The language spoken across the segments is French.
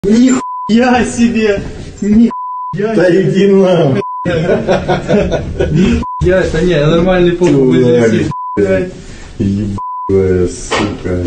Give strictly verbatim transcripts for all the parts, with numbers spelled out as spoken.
Нихуя себе! Нихуя Да иди нахуй! Нихуя, это не, нормальный пол будет здесь. Ебаная сука.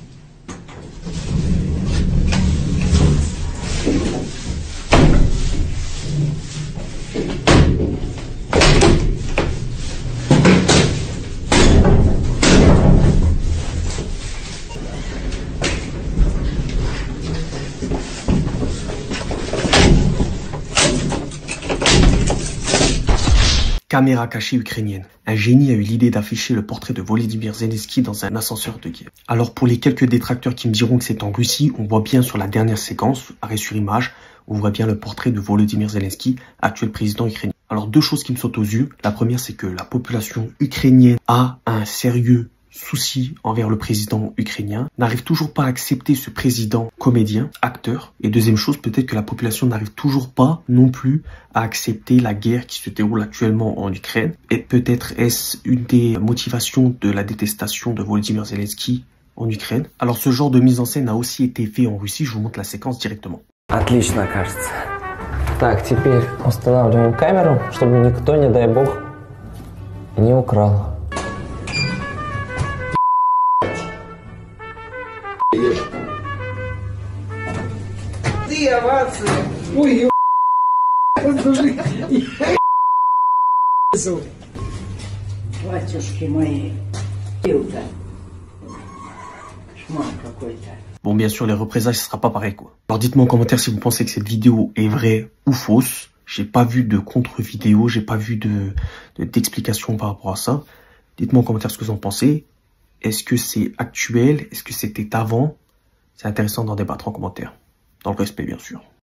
Caméra cachée ukrainienne. Un génie a eu l'idée d'afficher le portrait de Volodymyr Zelensky dans un ascenseur de Kiev. Alors pour les quelques détracteurs qui me diront que c'est en Russie, on voit bien sur la dernière séquence, arrêt sur image, on voit bien le portrait de Volodymyr Zelensky, actuel président ukrainien. Alors deux choses qui me sautent aux yeux. La première, c'est que la population ukrainienne a un sérieux souci envers le président ukrainien, n'arrive toujours pas à accepter ce président comédien, acteur. Et deuxième chose, peut-être que la population n'arrive toujours pas non plus à accepter la guerre qui se déroule actuellement en Ukraine. Et peut-être est-ce une des motivations de la détestation de Volodymyr Zelensky en Ukraine. Alors ce genre de mise en scène a aussi été fait en Russie, je vous montre la séquence directement. Отлично, кажется. Так, теперь устанавливаем камеру, чтобы никто, не дай бог, не украл. Ты овация! Ой, ё... Батюшки мои, пил-то. Шман какой-то. Bon, bien sûr, les représailles, ce sera pas pareil, quoi. Alors, dites-moi en commentaire si vous pensez que cette vidéo est vraie ou fausse. J'ai pas vu de contre-vidéo, j'ai pas vu de d'explication par rapport à ça. Dites-moi en commentaire ce que vous en pensez. Est-ce que c'est actuel? Est-ce que c'était avant? C'est intéressant d'en débattre en commentaire. Dans le respect, bien sûr.